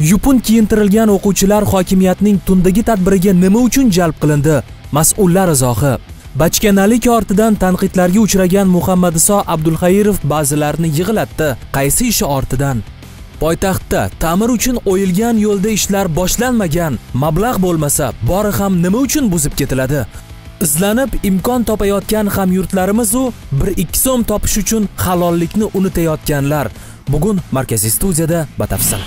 Yupun kiyintirilgan o'quvchilar hokimiyatning tundagi tadbiriga nima uchun jalb qilindi? Mas'ullar izohi. Bachkanalik ortidan tanqidlarga uchragan Muhammadiso Abdulxayirov ba'zilarini yig'latdi. Qaysi ishi ortidan? Poytaxtda ta'mir uchun o'yilgan yo'lda ishlar boshlanmagan. Mablag' bo'lmasa, bori ham nima uchun buzib ketiladi? Izlanib imkon topayotgan hamyurtlarimiz u 1-2 so'm topish uchun halollikni unutayotganlar. Bugun markaziy studiyada batafsil.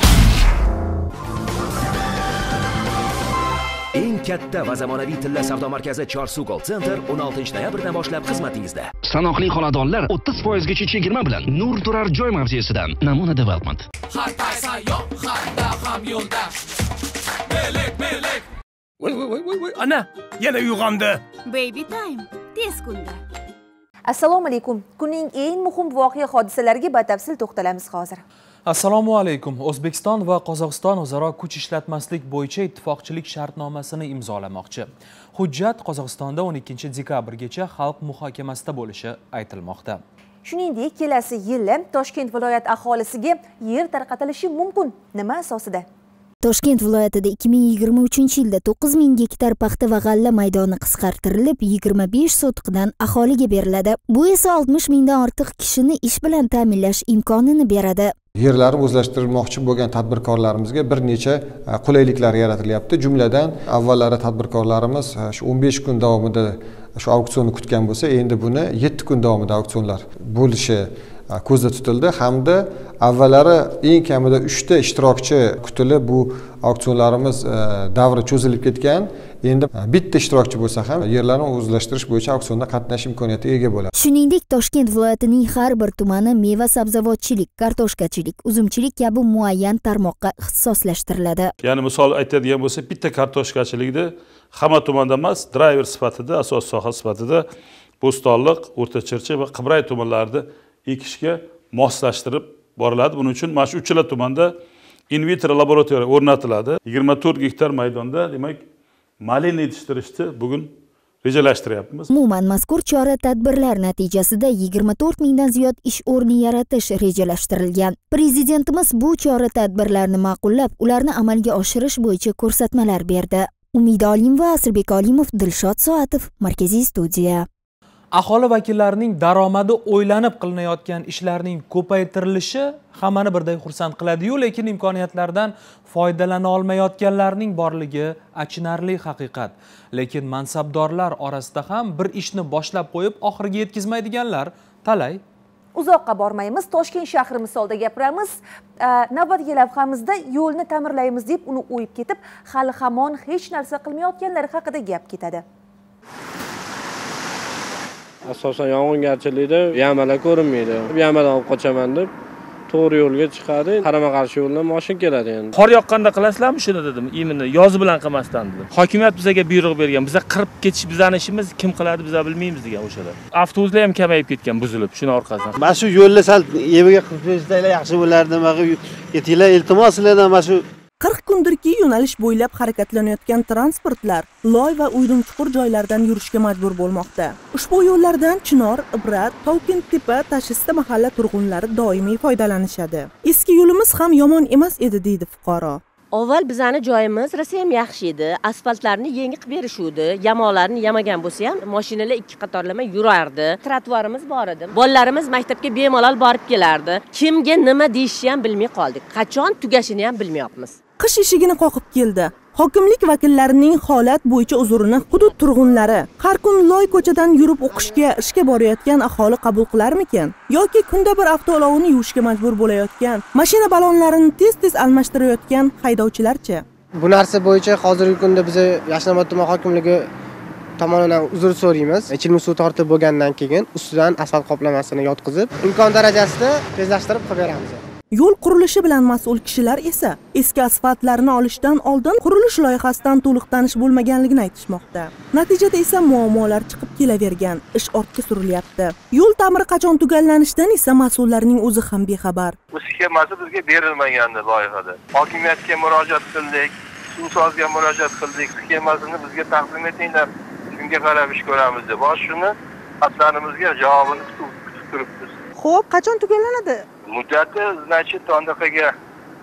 Eng katta va zamonaviy tilla savdo markazi Chorsu Call Center 16-noyabrdan boshlab xizmatingizda. Sanoqli xonadonlar 30% gacha chegirma bilan Nur turar joy mavzesidan Namuna Development. Har qaysi yo'q, hamda ham yo'lda. Melek. Voy. Ana, yana uyg'ondi. Baby time. Tez kunda. Assalomu alaykum. Kunning eng muhim voqea hodisalariga batafsil to'xtalamiz hozir. Assalomu alaykum. O'zbekiston va Qozog'iston o'zaro kuch ishlatmaslik bo'yicha ittifoqchilik shartnomasini imzolamoqchi. Hujjat Qozog'istonda 12-dekabrgacha xalq muhokamasida bo'lishi aytilmoqda. Shuningdek, kelasi yili Toshkent viloyat aholisiga yer tarqatilishi mumkin. Nima asosida? Toshkent viloyatida 2023-yilda 9000 gektar paxta va g'alla maydoni qisqartirilib, 25 sotixdan aholiga beriladi. Bu esa 60 mingdan ortiq kishini ish bilan ta'minlash imkonini beradi. Yerlarni o'zlashtirmoqchi bo'lgan tadbirkorlarimizga bir necha qulayliklar yaratilyapti. Jumladan, avvallari tadbirkorlarimiz shu 15 kun davomida shu auksionni kutgan bo'lsa, endi buni 7 kun davomida auksionlar bo'lishi ko'zda tutildi hamda avvallari eng kamida 3 ta ishtirokchi kutilib, bu auksionlarimiz davri cho'zilib ketgan. Endi bitta ishtirokchi bo'lsa ham yerlarni o'zlashtirish bo'yicha auksionda qatnashish imkoniyatiga ega bo'ladi. Shuningdek, Toshkent viloyatining har bir tumani meva-sabzavotchilik, kartoshkachilik, uzumchilik kabi muayyan tarmoqqa ixtisoslashtiriladi. Ya'ni misol aytadigan bo'lsa, bitta kartoshkachilikda hamma tumanda emas, driver sifatida, asos soha sifatida Bo'stonliq, O'rtachirchi va Qibray tumanlarida ekishga moslashtirib boriladi. Buning uchun mana shu uchala tumanda in vitro laboratoriya o'rnatiladi. 24 gektar maydonda, demak, malina yetishtirishni bugun rejalashtiryapmiz. Umuman mazkur chora-tadbirlar natijasida 24 mingdan ziyod ish o'rni yaratish rejalashtirilgan. Prezidentimiz bu chora-tadbirlarni ma'qullab, ularni amalga oshirish bo'yicha ko'rsatmalar berdi. Umida Olimova, Asrbek Olimov, Dilshod Soatov, Markaziy studiya. Aholi vakillarining daromadi o'ylanib qilinayotgan ishlarning ko'paytirilishi hammani birday xursand qiladi-yu, lekin imkoniyatlardan foydalana olmayotganlarning borligi achinarli haqiqat. Lekin mansabdorlar orasida ham bir ishni boshlab qo'yib, oxiriga yetkazmaydiganlar talay. Uzoqqa bormaymiz, Toshkent shahri misolida gapiramiz. Navbatdagi lavhamizda yo'lni ta'mirlaymiz deb uni o'yib ketib, hali hamon hech narsa qilmayotganlar haqida gap ketadi. Asosan yog'ingarchilikda yamalar ko'rinmaydi. Yamadan olib qochaman deb to'g'ri yo'lga chiqadi. Qarama-qarshi yo'ldan mashina keladi endi. Qor yoqqanda qilasizlarmi shuni dedim. Imini yozi bilan qilmasdan dedim. Hokimiyat bizga buyruq bergan. Biza qirib ketish bizning ishimiz, kim qiladi biza bilmaymiz degan o'shalar. Avtobuslar ham kamayib ketgan, buzilib, shuni orqasidan. Mana shu yo'lni sal yebiga qilib bersanglar yaxshi bo'lardi. Nimaga yetinglar, iltimos sizlardan mana shu 40 kundirki yo'nalish bo'ylab harakatlanayotgan transportlar loy va uydum-chuqur joylardan yurishga majbur bo'lmoqda. Ushbu yo'llardan Chinor, Ibrat, Tolkenttepa, Tashista mahalla turg'unlari doimiy foydalanishadi. Eski yo'limiz ham yomon emas edi, deydi fuqaro. Avval bizani joyimiz rosa ham yaxshi edi. Asfaltlarni yangi qilib berishuvdi. Yamoqlarni yamagan bo'lsa ham mashinalar ikki qatorlama yurardi. Trotuarimiz bor edi. Bolalarimiz maktabga bemalol borib kelardi. Kimga nima deyishni ham bilmay qoldik. Qachon tugashini ham bilmayapmiz. Qish eshigini qoqib keldi. Hokimlik vakillarining holat bo'yicha uzurini hudud turg'unlari har kun loy ko'chadan yurib o'qishga, ishga borayotgan aholi qabul qilarmikan? Yoki kunda bir avtoulovni yuvishga majbur bo'layotgan, mashina balonlarini tez-tez almashtirayotgan haydovchilarchi? Bu narsa bo'yicha hozirgi kunda biz Yashnobod tuman hokimligi tomonidan uzr so'raymiz. Ichilma suv tortib bo'lgandan keyin ustidan asfalt qoplamasini yotqizib, imkon darajasida tezlashtirib qilib beramiz. Yo'l qurilishi bilan mas'ul kishilar esa eski asfaltlarni olishdan oldin qurilish loyihasidan to'liq tanish bo'lmaganligini aytishmoqda. Natijada esa muammolar chiqib kelavergan, ish ortga surilyapti. Yo'l ta'miri qachon tugallanishidan esa mas'ullarning o'zi ham bexabar. Bu sxemasi bizga berilmagandi loyihada. Hokimiyatga murojaat qildik, suvsozga murojaat qildik, sxemasini bizga taqdim etinglar, shunga qarab ish ko'ramiz deb. Shuni xatlarimizga javobini kutib turibmiz. Xo'p, qachon tugallanadi? Muddati, значит, andaqaga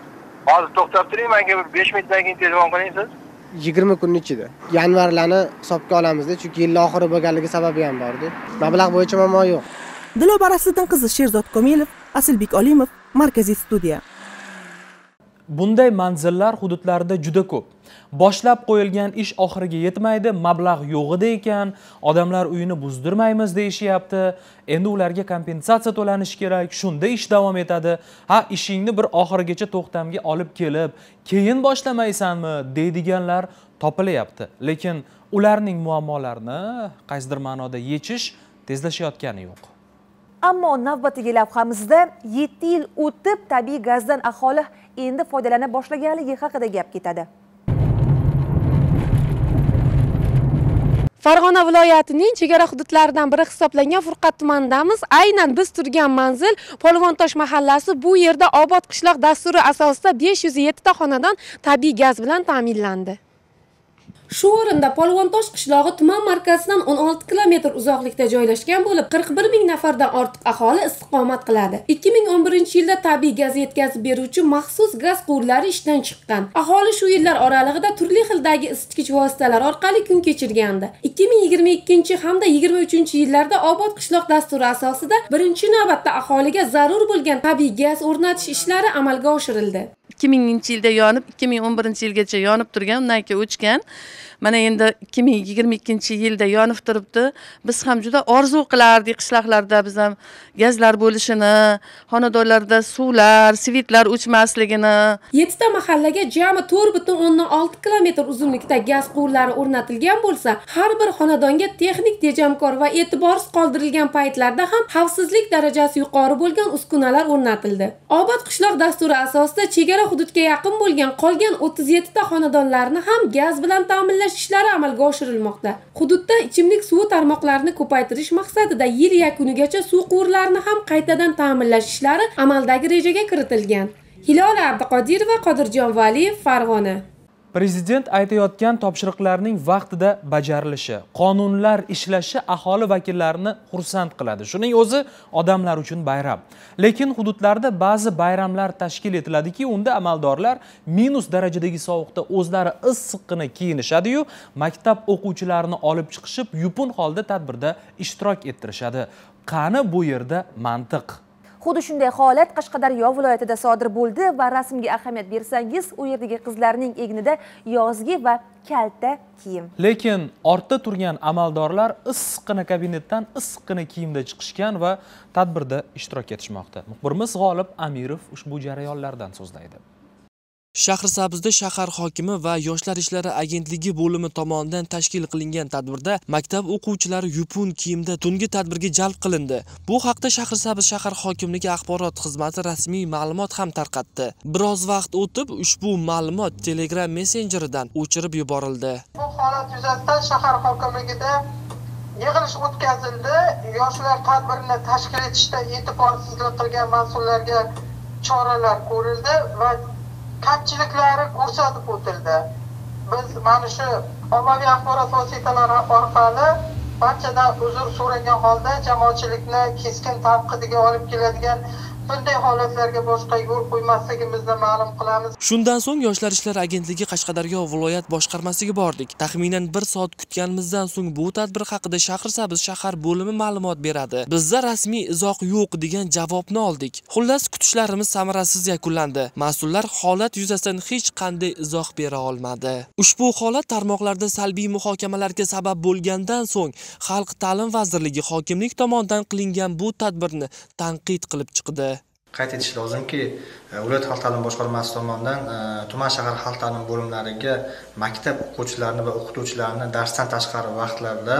Hozir to'xtab turing, menga 5 minutdan keyin telefon qiling siz. 20 kunning ichida. Yanvarlarni hisobga olamiz-da, chunki yil oxiri bo'lganligi sababi ham bor-da. Mablag' bo'yicha muammo yo'q. Dilobar Asliddin qizi Sherzod Komilov, Asilbek Olimov, Markaziy studiya. Bunday manzillar hududlarida juda ko'p. Boshlab qo'yilgan ish oxiriga yetmaydi, mablag' yo'g'ida ekan, odamlar uyini buzdirmaymiz deyishyapti. Endi ularga kompensatsiya to'lanishi kerak, shunda ish davom etadi. Ha, ishingni bir oxirigacha to'xtamga olib kelib, keyin boshlamaysanmi deydiganlar topilyapti. Lekin ularning muammolarini qaysidir ma'noda yechish tezlashayotgani yo'q. Ammo navbatdagi lavhamizda 7 yil o'tib tabiiy gazdan aholi endi foydalana boshlaganligi haqida gap ketadi. Farg'ona viloyatining chegara hududlaridan biri hisoblangan Furqat tumanidamiz. Aynan biz turgan manzil Polvontosh mahallasi. Bu yerda obod qishloq dasturi asosida 507 ta xonadon tabiiy gaz bilan ta'minlandi. Shu o'rinda Polvontosh qishlog'i tuman markazidan 16 kilometr uzoqlikda joylashgan bo'lib, 41 ming nafardan ortiq aholi istiqomat qiladi. 2011-yilda tabiiy gaz yetkazib beruvchi maxsus gaz quvurlari ishdan chiqqan. Aholi shu yillar oralig'ida turli xildagi isitgich vositalar orqali kun kechirgandi. 2022 hamda 23-yillarda obod qishloq dasturi asosida birinchi navbatda aholiga zarur bo'lgan tabiiy gaz o'rnatish ishlari amalga oshirildi. 2000-yilda yonib, 2011-yilgacha yonib turgan, undan keyin o'chgan. Mana endi 2022-yilda yonib turibdi. Biz ham juda orzu qilardik qishloqlarda biz ham gazlar bo'lishini, xonadonlarda suvlar, svitlar o'chmasligini. 7 ta mahallaga jami 4,6 kilometr uzunlikda gaz quvurlari o'rnatilgan bo'lsa, har bir xonadonga texnik tejamkor va e'tiborsiz qoldirilgan paytlarda ham xavfsizlik darajasi yuqori bo'lgan uskunalar o'rnatildi. Obod qishloq dasturi asosida chegara hududga yaqin bo'lgan qolgan 37 ta xonadonlarni ham gaz bilan ta'minlash ishlari amalga oshirilmoqda. Hududda ichimlik suvi tarmoqlarini ko'paytirish maqsadida yil yakunigacha suv quvurlarini ham qaytadan ta'minlash ishlari amaldagi rejaga kiritilgan. Hilola Abduqodirova, Qodirjon Valiyev, Farg'ona. Prezident aytayotgan topshiriqlarning vaqtida bajarilishi, qonunlar ishlashi aholi vakillarini xursand qiladi. Shuning o'zi odamlar uchun bayram. Lekin hududlarda ba'zi bayramlar tashkil etiladiki, unda amaldorlar minus darajadagi sovuqda o'zlari issiqqina kiyinishadi-yu, maktab o'quvchilarini olib chiqishib, yupun holda tadbirda ishtirok ettirishadi. Qani bu yerda mantiq? Xuddi shunday holat Qashqadaryo viloyatida sodir bo'ldi va rasmga ahamiyat bersangiz, u yerdagi qizlarning egnida yozgi va kalta kiyim. Lekin ortda turgan amaldorlar issiqqina kabinetdan issiqqina kiyimda chiqishgan va tadbirda ishtirok etishmoqda. Muxbirimiz G'olib Amirov ushbu jarayonlardan so'zlaydi. Shahrisabzda shahar hokimi va Yoshlar ishlari agentligi bo'limi tomonidan tashkil qilingan tadbirda maktab o'quvchilari yupun kiyimda tungi tadbirga jalb qilindi. Bu haqda Shahrisabz shahar hokimligi axborot xizmati rasmiy ma'lumot ham tarqatdi. Biroz vaqt o'tib ushbu ma'lumot Telegram messenjeridan o'chirib yuborildi. Bu holat yuzasidan shahar hokimligida yig'ilish o'tkazildi. Yoshlar tadbirini tashkil etishda e'tiborsizlik qilgan mas'ullarga choralar ko'rildi va kamchiliklari ko'rsatib o'tildi. Biz mana shu ommaviy axborot vositalari orqali barchadan uzr so'ragan holda jamoatchilikni keskin tanqidiga olib keladigan bunday holatlarga boshqa yo'l qo'ymasligimizni ma'lum qilamiz. Shundan so'ng Yoshlar ishlari agentligi Qashqadaryo viloyat boshqarmasiga bordik. Taxminan 1 soat kutganimizdan so'ng bu tadbir haqida Shahrisabz shahar bo'limi ma'lumot beradi. Bizda rasmiy izoh yo'q degan javobni oldik. Xullas kutishlarimiz samarasiz yakunlandi. Mas'ullar holat yuzasidan hech qanday izoh bera olmadi. Ushbu holat tarmoqlarda salbiy muhokamalarga sabab bo'lgandan so'ng Xalq ta'lim vazirligi hokimlik tomonidan qilingan bu tadbirni tanqid qilib chiqdi. Qayd etish lozimki, viloyat xalq ta'lim boshqarmasi tomonidan tuman shahar xalq ta'lim bo'limlariga maktab o'quvchilarini va o'qituvchilarini darsdan tashqari vaqtlarda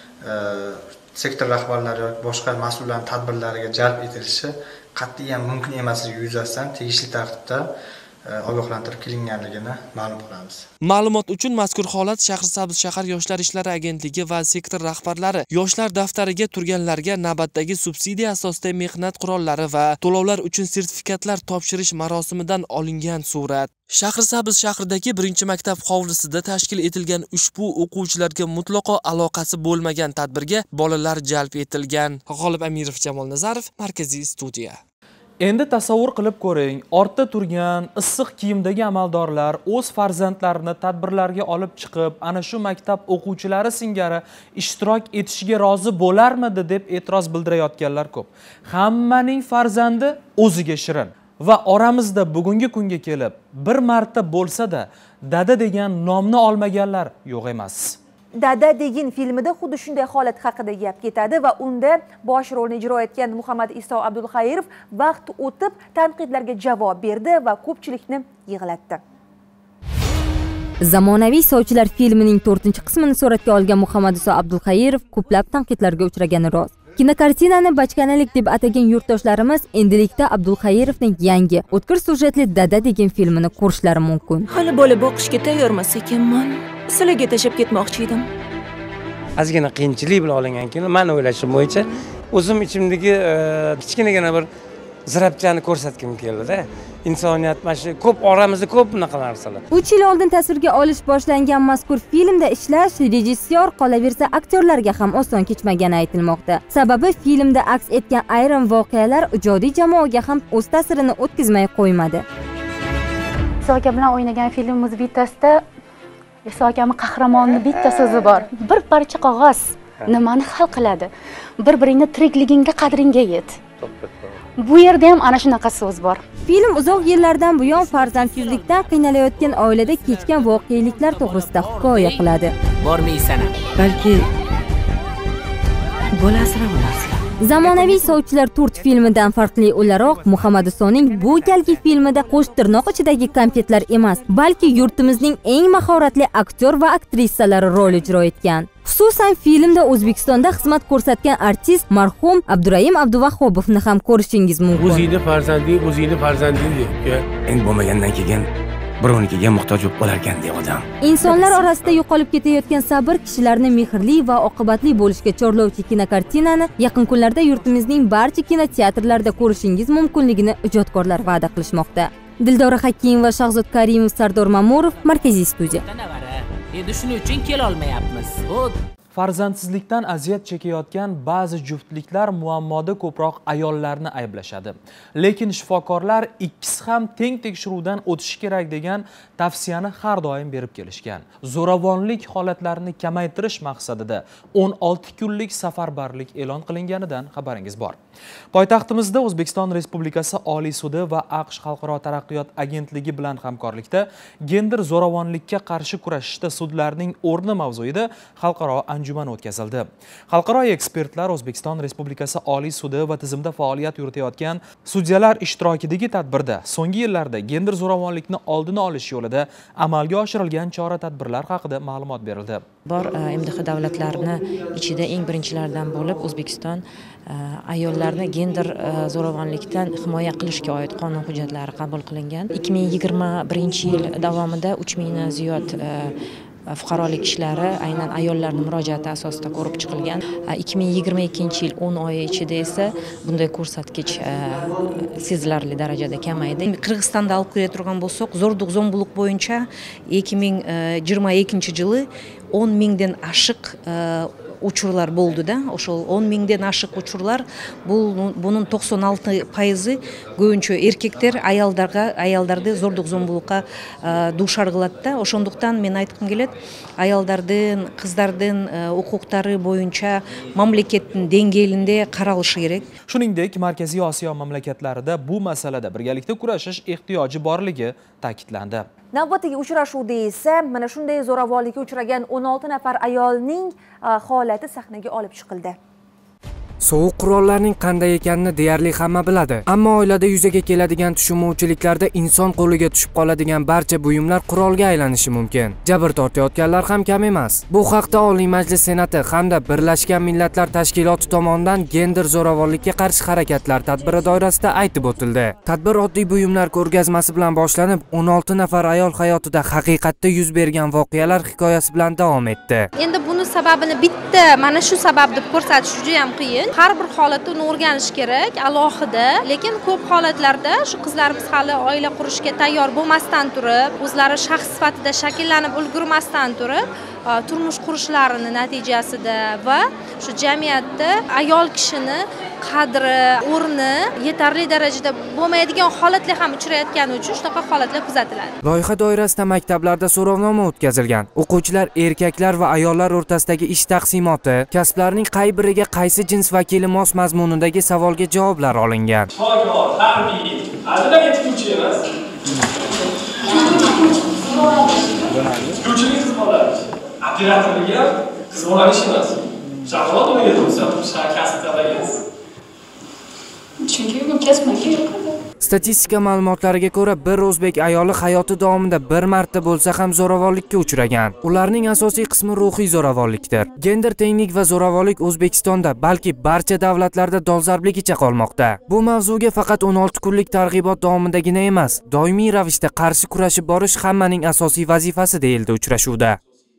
sektor rahbarlari yoki boshqa mas'ullarning tadbirlariga jalb etilishi qat'iyan mumkin emasligi yuzasidan tegishli tartibda ogohlantirib kelinganligini ma'lum qilamiz. Ma'lumot uchun mazkur holat Shahrisabz shahar Yoshlar ishlari agentligi va sektor rahbarlari yoshlar daftariga turganlarga navbatdagi subsidiya asosida mehnat qurollari va to'lovlar uchun sertifikatlar topshirish marosimidan olingan surat. Shahrisabz shahridagi 1-maktab hovlisida tashkil etilgan ushbu o'quvchilarga mutlaqo aloqasi bo'lmagan tadbirga bolalar jalb etilgan. G'olib Amirov, Jamol Nazarov, Markaziy studiya. Endi tasavvur qilib ko'ring, ortda turgan issiq kiyimdagi amaldorlar o'z farzandlarini tadbirlarga olib chiqib, ana shu maktab o'quvchilari singari ishtirok etishiga rozi bo'larmidi deb e'tiroz bildirayotganlar ko'p. Hammaning farzandi o'ziga shirin va oramizda bugungi kunga kelib bir marta bo'lsa-da dada degan nomni olmaganlar yo'q emas. Dada degin filmida xuddi shunday holat haqida gap ketadi va unda bosh rolni ijro etgan Muhammad Iso Abdulxayrov vaqt o'tib tanqidlarga javob berdi va ko'pchilikni yig'latdi. Zamonaviy sovchilar filmining 4-qismini suratga olgan Muhammad Iso Abdulxayrov ko'plab tanqidlarga uchragani rost. Kinokartinani bachkanalik deb atagan yurtdoshlarimiz endilikda Abdulxayrovning yangi o'tkir sujetli Dada degan filmini ko'rishlari mumkin. Hali bola boqishga tayyormas ekanman. Sizlarga tashab ketmoqchi edim. Ozgina qiyinchilik bilan olingan kino, men o'ylashim bo'yicha o'zim ichimdagi kichkinagina bir zirabchani ko'rsatgim keldi-da. Insoniyat mana shu ko'p oramizda ko'p bunaqa narsalar. 3 yil oldin tasvirga olish boshlangan mazkur filmda ishlash rejissyor qolaversa aktyorlarga ham oson kechmagani aytilmoqda. Sababi filmda aks etgan ayrim voqealar ijodiy jamoaga ham o'z ta'sirini o'tkazmay qo'ymadi. Iso aka bilan o'ynagan filmimiz bittasida Iso akamiz qahramonning bitta so'zi bor. Bir parcha qog'oz nimani hal qiladi? Bir-biringni tirikligingga qadringga yet. Bu yerda ham ana shunaqa so'z bor. Film uzoq yillardan buyon farzandsizlikdan qiynalayotgan oilada kechgan voqeliklar to'g'risida hikoya qiladi. Bormaysan. Balki bola asrab olarsan. Zamonaviy sovchilar 4 filmidan farqli o'laroq Muhammad Isoning bu galgi filmida qo'sh tirnoq ichidagi konfetlar emas, balki yurtimizning eng mahoratli aktyor va aktrisalari rol ijro etgan. Xususan filmda O'zbekistonda xizmat ko'rsatgan artist marhum Abdurahim Abduvahhobovni ham ko'rishingiz mumkin. O'zingni farzanding, Eng bo'lmagandan keyin birovnikiga muhtoj bo'lib qolarkan deb odam. Insonlar orasida yo'qolib ketayotgan sabr kishilarni mehrli va oqibatli bo'lishga chorlovchi kinokartinani yaqin kunlarda yurtimizning barcha kinoteatrlarida ko'rishingiz mumkinligini ijodkorlar va'da qilishmoqda. Dildora Hakimova, Shahzod Karimov, Sardor Mamurov, Markaziy studiya. Endi shuning uchun kela olmayapmiz. Farzandsizlikdan aziyat chekayotgan ba'zi juftliklar muammoda ko'proq ayollarni ayblashadi. Lekin shifokorlar ikkisi ham teng tekshiruvdan o'tishi kerak degan tavsiyani har doim berib kelishgan. Zo'ravonlik holatlarini kamaytirish maqsadida 16 kunlik safarbarlik e'lon qilinganidan xabaringiz bor. Poytaxtimizda O'zbekiston Respublikasi Oliy sudi va AQSh Xalqaro taraqqiyot agentligi bilan hamkorlikda gender zo'ravonlikka qarshi kurashishda sudlarning o'rni mavzuida xalqaro anjuman o'tkazildi. Xalqaro ekspertlar O'zbekiston Respublikasi Oliy sudi va tizimda faoliyat yuritayotgan sudyalar ishtirokidagi tadbirda so'nggi yillarda gender zo'ravonlikni oldini olish yo'lida amalga oshirilgan chora-tadbirlar haqida ma'lumot berildi. Bor MDH davlatlarini ichida eng birinchilardan bo'lib O'zbekiston ayollarni gender zo'ravonlikdan himoya qilishga oid qonun hujjatlari qabul qilingan. 2021-yil davomida 3000 dan ziyod fuqarolik ishlari aynan ayollarning murojaati asosida ko'rib chiqilgan. 2022-yil 10 oy ichida esa bunday ko'rsatkich sezilarli darajada kamaydi. Qirg'izistonda olib kela turgan bo'lsak, zo'rlik zo'mbulik bo'yicha 2022-yili 10 mingdan oshiq uçurlar bo'ldi-da. O'shol 10 mingdan oshiq uçurlar, bunun 96%'i ko'pincha erkeklar ayollarni zo'rlik zo'mbulikqa dushar qiladi-da. O'shonduktan men aytqim keladi, ayollarning, qizlarning huquqlari bo'yicha mamlakatning dengayida qaralishi kerak. Shuningdek, Markaziy Osiyo mamlakatlarida bu masalada birgalikda kurashish ehtiyoji borligi ta'kidlandi. Navbatdagi uchrashuvda esa mana shunday zo'ravonlikka uchragan 16 nafar ayolning holati sahnaga olib chiqildi. Sovuq qurollarning qanday ekanini deyarli hamma biladi. Ammo oilada yuzaga keladigan tushunmovchiliklarda inson qo'liga tushib qoladigan barcha buyumlar qurolga aylanishi mumkin. Jabr tortayotganlar ham kam emas. Bu haqda Oliy Majlis Senati hamda Birlashgan Millatlar Tashkiloti tomonidan gender zo'ravonlikka qarshi harakatlar tadbiri doirasida aytib o'tildi. Tadbir oddiy buyumlar ko'rgazmasi bilan boshlanib, 16 nafar ayol hayotida haqiqatda yuz bergan voqealar hikoyasi bilan davom etdi. Endi buni sababini bitta mana shu sabab deb ko'rsatish juda ham qiyin. Har bir holatni uni o'rganish kerak, alohida. Lekin ko'p holatlarda shu qizlarimiz hali oila qurishga tayyor bo'lmasdan turib, o'zlari shaxs sifatida shakllanib ulgurmasdan turib, turmush qurishlarining natijasida va shu jamiyatda ayol kishini qadri, o'rni yetarli darajada bo'lmaydigan holatlar ham uchrayotgani uchun shunaqa holatlar kuzatiladi. Loyiha doirasida maktablarda so'rovnoma o'tkazilgan. O'quvchilar erkaklar va ayollar o'rtasidagi ish taqsimoti, kasblarning qay biriga qaysi jins vakili mos mazmunidagi savolga javoblar olingan. Shifokor, harbiy, adliga tikuvchi emas. Tikuvchilik qiz bolalish. Operatorlik ham qiz bolalish emas. Shahzod o'yga tursa, kasb tanlagansiz. Chunki bu kasbga yoqadi. Statistika ma'lumotlariga ko'ra, bir o'zbek ayoli hayoti davomida bir marta bo'lsa ham zo'ravonlikka uchragan. Ularning asosiy qismi ruhiy zo'ravonlikdir. Gender tenglik va zo'ravonlik O'zbekistonda, balki barcha davlatlarda dolzarbligicha qolmoqda. Bu mavzuga faqat 16 kunlik targ'ibot davomidagina emas, doimiy ravishda qarshi kurashib borish hammaning asosiy vazifasi deyildi uchrashuvda.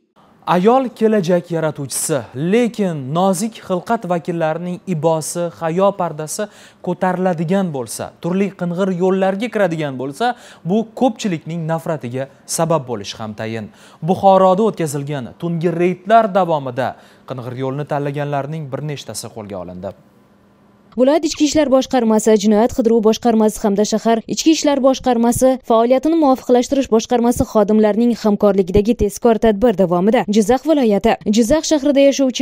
Ayol kelajak yaratuvchisi, lekin nozik xilqat vakillarining ibosi, hayo pardasi ko'tariladigan bo'lsa, turli qing'ir yo'llarga kiradigan bo'lsa, bu ko'pchilikning nafratiga sabab bo'lishi ham tayin. Buxoroda o'tkazilgan tungi reydlar davomida qing'ir yo'lni tanlaganlarning bir nechtasi qo'lga olindi. Viloyat Ichki ishlar boshqarmasi, Jinoyat qidiruv boshqarmasi hamda shahar Ichki ishlar boshqarmasi faoliyatini muvofiqlashtirish boshqarmasi xodimlarining hamkorligidagi tezkor tadbir davomida Jizzax viloyati, Jizzax shahrida yashovchi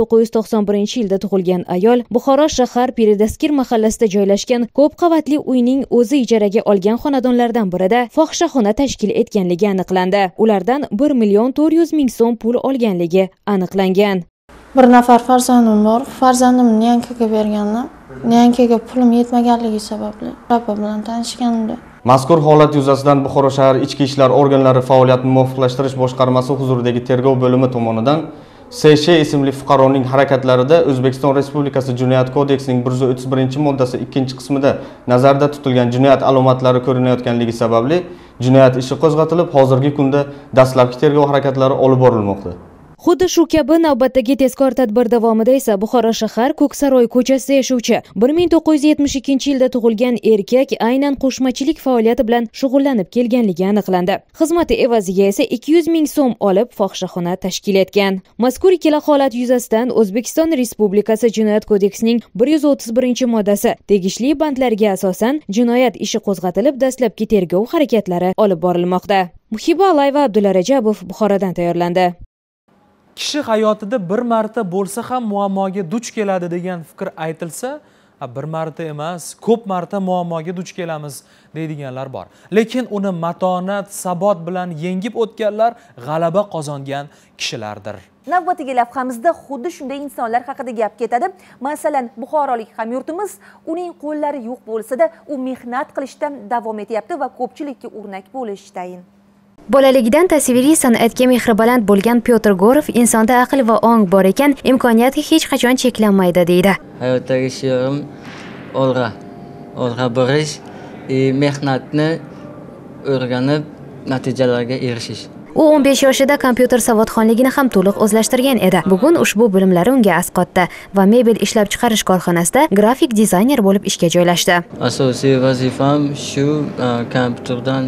1991-yilda tug'ilgan ayol Buxoro shahar Piridaskir mahallasida joylashgan ko'p qavatli uyning o'zi ijaraga olgan xonadonlardan birida fohishaxona tashkil etganligi aniqlandi. Ulardan 1.400.000 so'm pul olganligi aniqlangan. Bir nafar farzandim bor. Farzandimni yankaga bergandim. Yankaga pulim yetmaganligi sababli rappa bilan tanishganimda. Mazkur holat yuzasidan Buxoro shahar Ichki ishlar organlari faoliyatini muvofiqlashtirish boshqarmasi huzuridagi tergov bo'limi tomonidan S.Sh. ismli fuqaroning harakatlarida O'zbekiston Respublikasi Jinoyat kodeksining 131-moddasi 2-qismida nazarda tutilgan jinoyat alomatlari ko'rinayotganligi sababli jinoyat ishi qo'zg'atilib, hozirgi kunda dastlabki tergov harakatlari olib borilmoqda. Xuddi shu kabi navbatdagi tezkor tadbir davomida esa Buxoro shahar Ko'ksaroy ko'chasida yashovchi 1972-yilda tug'ilgan erkak aynan qo'shmachilik faoliyati bilan shug'ullanib kelganligi aniqlandi. Xizmati evaziga esa 200.000 so'm olib fohishaxona tashkil etgan. Mazkur ikkala holat yuzasidan O'zbekiston Respublikasi Jinoyat kodeksining 131-moddasi tegishli bandlariga asosan jinoyat ishi qo'zg'atilib, dastlabki tergov harakatlari olib borilmoqda. Muhiba Alayeva, Abdulla Rajabov, Buxorodan tayyorlandi. Kishi hayotida bir marta bo'lsa ham muammoga duch keladi degan fikr aytilsa, bir marta emas, ko'p marta muammoga duch kelamiz deydiganlar bor. Lekin uni matonat, sabot bilan yengib o'tganlar g'alaba qozongan kishilardir. Navbatdagi lavhamizda xuddi shunday insonlar haqida gap ketadi. Masalan, buxorolik hamyurtimiz uning qo'llari yo'q bo'lsa-da, u mehnat qilishdan davom etyapti va ko'pchilikka o'rnak bo'lish tayin. Bolaligidan tasviriy san'atga mehri baland bo'lgan Pyotr Gorov insonda aql va ong bor ekan, imkoniyati hech qachon cheklanmaydi deydi. Hayotdagi shiyorim olg'a borish, mehnatni o'rganib natijalarga erishish. U 15 yoshida kompyuter savodxonligini ham to'liq o'zlashtirgan edi. Bugun ushbu bilimlari unga asqotdi va mebel ishlab chiqarish korxonasida grafik dizayner bo'lib ishga joylashdi. Asosiy vazifam shu kompyuterdan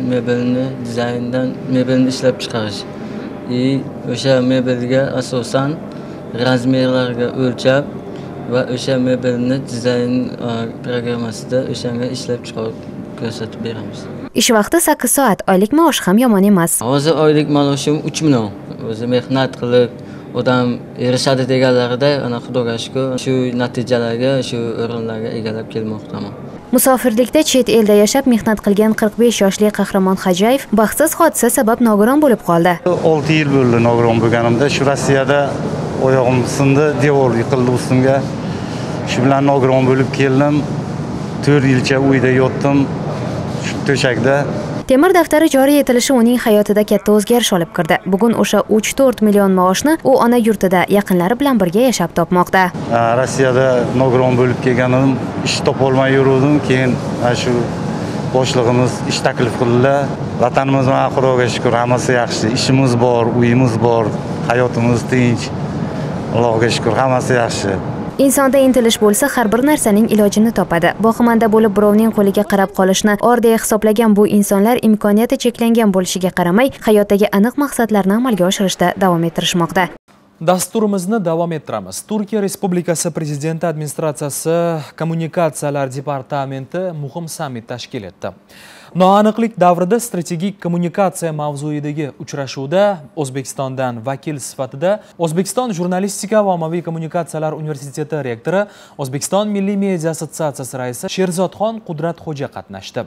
mebelni ishlab chiqarish. O'sha mebelga asosan razmerlarga o'lchab va o'sha mebelni dizayn programmasida o'shanga ishlab chiqarib ko'rsatib beramiz. Ish vaqti 8 soat, oylik maosh ham yomon emas. Hozir oylik maoshim 3 million. O'zi mehnat qilib odam erishadi deganlarida, ana Xudoga shukr, shu natijalarga, shu o'rinlarga egallab kelmoqdaman. Musofirlikda chet elda yashab mehnat qilgan 45 yoshli Qahramon Hajayev baxtsiz hodisa sabab nogiron bo'lib qoldi. 6 yil bo'ldi nogiron bo'lganimda. Shu Rossiyada oyog'im sindi, devor yiqildi ustimga. Shu bilan nogiron bo'lib keldim. 4 yilcha uyda yotdim. To'shakda. Temir daftari joriy etilishi uning hayotida katta o'zgarish olib kirdi. Bugun o'sha 3-4 million maoshni u ona yurtida yaqinlari bilan birga yashab topmoqda. Rossiyada nogiron bo'lib kelganim, ish topolmay yurdim. Keyin shu boshlig'imiz ish taklif qildilar. Vatanimiz bilan Xudoga shukr, hammasi yaxshi. Ishimiz bor, uyimiz bor, hayotimiz tinch. Allohga shukr, hammasi yaxshi. Insonda intilish bo'lsa, har bir narsaning ilojini topadi. Boqimanda bo'lib birovning qo'liga qarab qolishni ordeya hisoblagan bu insonlar imkoniyati cheklangan bo'lishiga qaramay, hayotdagi aniq maqsadlarni amalga oshirishda davom ettirishmoqda. Dasturimizni davom ettiramiz. Turkiya Respublikasi Prezidenti Administratsiyasi Kommunikatsiyalar departamenti muhim sammit tashkil etdi. Noaniqlik davrida strategik kommunikatsiya mavzuidagi uchrashuvda O'zbekistondan vakil sifatida O'zbekiston Jurnalistika va ommaviy kommunikatsiyalar universiteti rektori, O'zbekiston Milliy media assotsiatsiyasi raisi Sherzodxon Qudratxo'ja qatnashdi.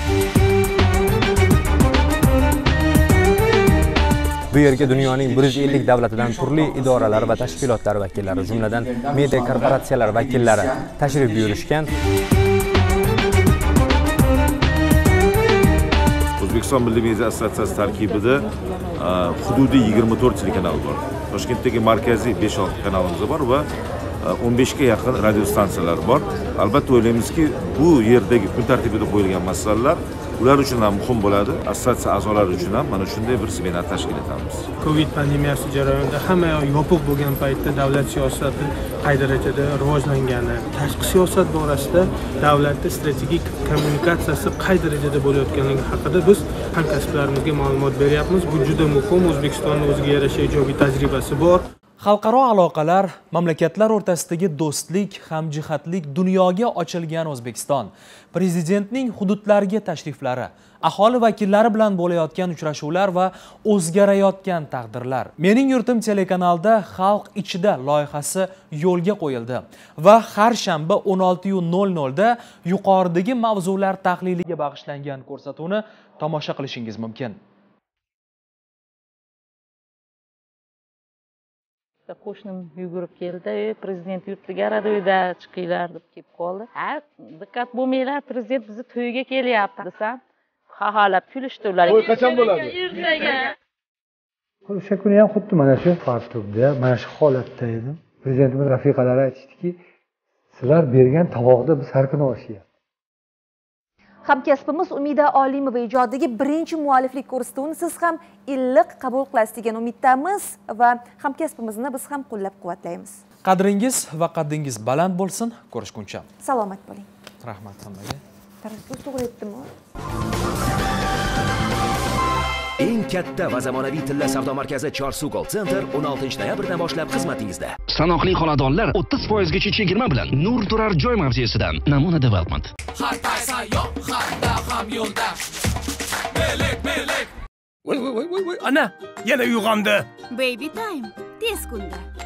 Bu yerga dunyoning 150 davlatidan turli idoralar va tashkilotlar vakillari, jumladan media korporatsiyalar vakillari tashrif buyurishgan. O'zbekiston Milliy media assotsiatsiyasi tarkibida hududiy 24 telekanal bor. Toshkentdagi markaziy 5-6 kanalimiz bor va 15 ga yaqin radio stansiyalar bor. Albatta o'ylaymizki, bu yerdagi kun tartibida qo'yilgan masalalar ular uchun ham muhim bo'ladi. Assotsiatsiya a'zolari uchun ham mana shunday bir seminar tashkil etamiz. Covid pandemiyasi jarayonida hamma yopiq bo'lgan paytda davlat siyosati qay darajada rivojlangani, tashqi siyosat borasida davlatning strategik kommunikatsiyasi qay darajada bo'layotganligi haqida biz hamkasblarimizga ma'lumot beryapmiz. Bu juda muhim. O'zbekistonning o'ziga yarasha ijobiy tajribasi bor. Xalqaro aloqalar, mamlakatlar o'rtasidagi do'stlik, hamjihatlik, dunyoga ochilgan O'zbekiston. Prezidentning hududlarga tashriflari, aholi vakillari bilan bo'layotgan uchrashuvlar va o'zgarayotgan taqdirlar. Mening yurtim telekanalda Xalq ichida loyihasi yo'lga qo'yildi va har shanba 16:00 da yuqoridagi mavzular tahliliga bag'ishlangan ko'rsatuvni tomosha qilishingiz mumkin. Qo'shnim yugurib keldi, prezident yurtiga radioda chiqinglar deb kelib qoldi. Ha, diqqat bo'lmanglar, prezident bizni to'yiga kelyapti desam, xaxolab kulishdi ular. To'y qachon bo'ladi? O'sha kuni ham xuddi mana shu fartubda, mana shu holatda edim. Prezidentimiz rafiqalari aytishdiki, sizlar bergan tovoqda biz har kuni oshyapmiz. Hamkasbimiz Umida Olimova ijodidagi birinchi mualliflik ko'rsatuvini siz ham iliq qabul qilasiz degan umiddamiz va hamkasbimizni biz ham qo'llab-quvvatlaymiz. Qadringiz va qaddingiz baland bo'lsin. Ko'rishguncha. Salomat bo'ling. Rahmat hammaga. Taraddud to'g'ri aytdimmi? Eng katta va zamonaviy tilla savdo markazi Chorsu Call Center 16-noyabrdan boshlab xizmatingizda. Sanoqli xonadonlar 30% gacha chegirma bilan Nur turar joy mavzesidan Namuna Development. Har qaysi yo'q, hamda ham yo'lda. Melek. Voy, ana, yana uyg'ondi. Baby time. Tez kunda.